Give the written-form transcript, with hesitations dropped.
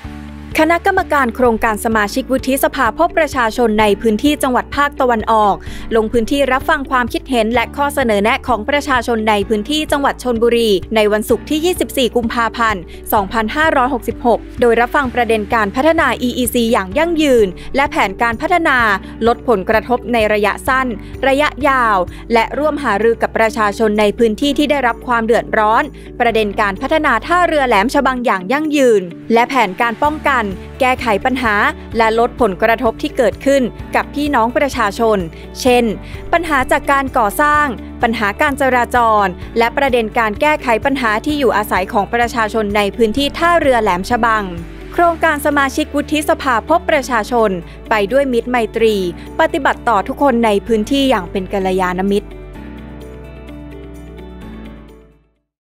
คณะกรรมการโครงการสมาชิกวุฒิสภาพบประชาชนในพื้นที่จังหวัดภาคตะวันออกลงพื้นที่รับฟังความคิดเห็นและข้อเสนอแนะของประชาชนในพื้นที่จังหวัดชลบุรีในวันศุกร์ที่ 24 กุมภาพันธ์ 2566 โดยรับฟังประเด็นการพัฒนา EEC อย่างยั่งยืนและแผนการพัฒนาลดผลกระทบในระยะสั้นระยะยาวและร่วมหารือกับประชาชนในพื้นที่ที่ได้รับความเดือดร้อนประเด็นการพัฒนาท่าเรือแหลมฉบังอย่างยั่งยืนและแผนการป้องกันแก้ไขปัญหาและลดผลกระทบที่เกิดขึ้นกับพี่น้องประชาชนเช่นปัญหาจากการก่อสร้างปัญหาการจราจรและประเด็นการแก้ไขปัญหาที่อยู่อาศัยของประชาชนในพื้นที่ท่าเรือแหลมฉบังโครงการสมาชิกวุฒิสภาพบประชาชนไปด้วยมิตรไมตรีปฏิบัติต่อทุกคนในพื้นที่อย่างเป็นกัลยาณมิตร